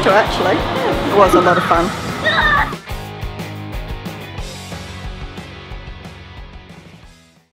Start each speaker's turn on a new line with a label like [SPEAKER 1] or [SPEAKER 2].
[SPEAKER 1] to actually. It was a lot of fun.